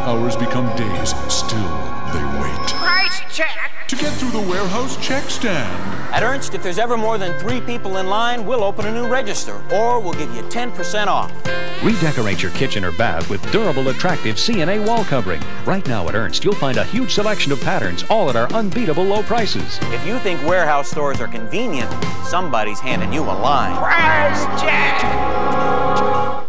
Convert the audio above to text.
hours become days, still they wait. Price check! To get through the warehouse check stand. At Ernst, if there's ever more than 3 people in line, we'll open a new register, or we'll give you 10% off. Redecorate your kitchen or bath with durable, attractive CNA wall covering. Right now at Ernst, you'll find a huge selection of patterns, all at our unbeatable low prices. If you think warehouse stores are convenient, somebody's handing you a line. Price check!